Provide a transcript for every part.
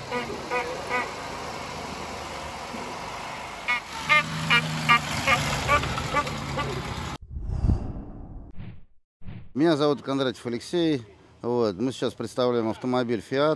Меня зовут Кондратьев Алексей. Вот. Мы сейчас представляем автомобиль Fiat.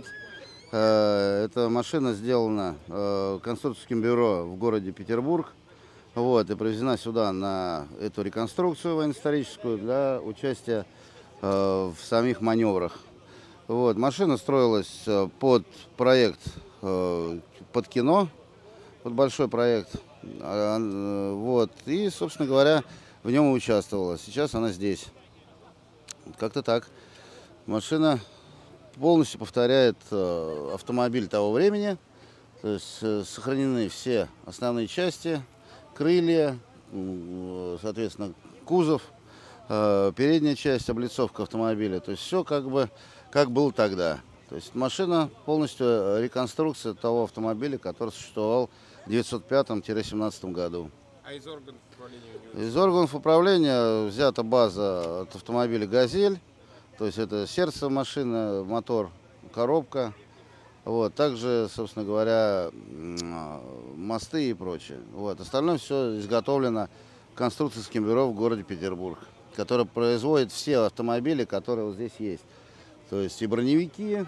Эта машина сделана конструкторским бюро в городе Петербург. Вот, и привезена сюда на эту реконструкцию военно-историческую для участия в самих маневрах. Вот, машина строилась под проект, под кино, под большой проект. Вот, и, собственно говоря, в нем участвовала. Сейчас она здесь. Как-то так. Машина полностью повторяет автомобиль того времени. То есть сохранены все основные части, крылья, соответственно, кузов, передняя часть, облицовка автомобиля. То есть все как бы как было тогда. То есть машина полностью реконструкция того автомобиля, который существовал в 1905-17 году. А из органов управления? Из органов управления взята база от автомобиля «Газель». То есть это сердце машины, мотор, коробка. Вот. Также, собственно говоря, мосты и прочее. Вот. Остальное все изготовлено конструкторским бюро в городе Петербург, которое производит все автомобили, которые вот здесь есть. То есть и броневики,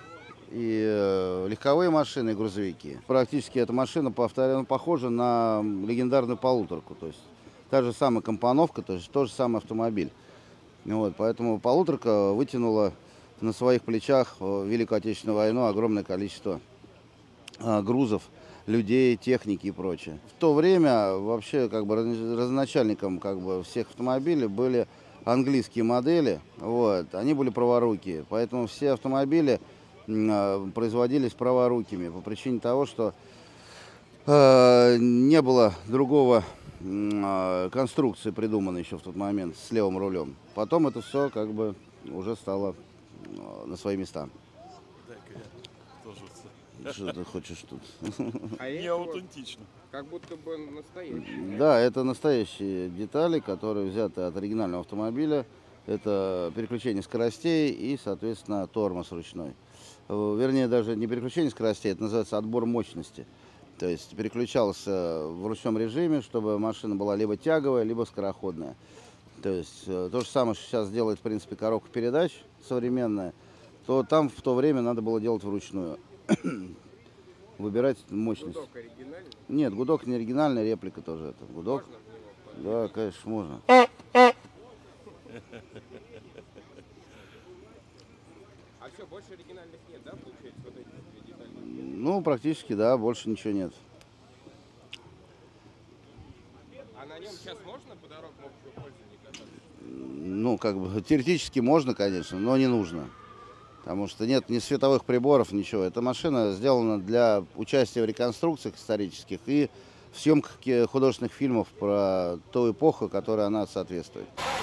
и легковые машины, и грузовики. Практически эта машина похожа на легендарную полуторку. То есть та же самая компоновка, то есть тот же самый автомобиль. Вот, поэтому полуторка вытянула на своих плечах в Великую Отечественную войну огромное количество грузов, людей, техники и прочее. В то время вообще как бы родоначальником как бы всех автомобилей были английские модели. Вот, они были праворукие, поэтому все автомобили производились праворукими по причине того, что не было другого конструкции придуманной еще в тот момент с левым рулем. Потом это все как бы уже стало на свои места. Что ты хочешь тут? Не аутентично. Как будто бы настоящий. Да, это настоящие детали, которые взяты от оригинального автомобиля. Это переключение скоростей и, соответственно, тормоз ручной. Вернее, даже не переключение скоростей, это называется отбор мощности. То есть переключался в ручном режиме, чтобы машина была либо тяговая, либо скороходная. То есть то же самое, что сейчас делает, в принципе, коробка передач современная, то там в то время надо было делать вручную. Выбирать мощность. Гудок оригинальный? Нет, гудок не оригинальный, реплика тоже это. Гудок? Можно в него? Да, конечно, можно. А все, больше оригинальных нет, да, получается, вот эти две детали? Ну, практически, да, больше ничего нет. А на нем сейчас можно по дорогам общего пользования кататься? Ну, как бы теоретически можно, конечно, но не нужно. Потому что нет ни световых приборов, ничего. Эта машина сделана для участия в реконструкциях исторических и в съемках художественных фильмов про ту эпоху, которой она соответствует.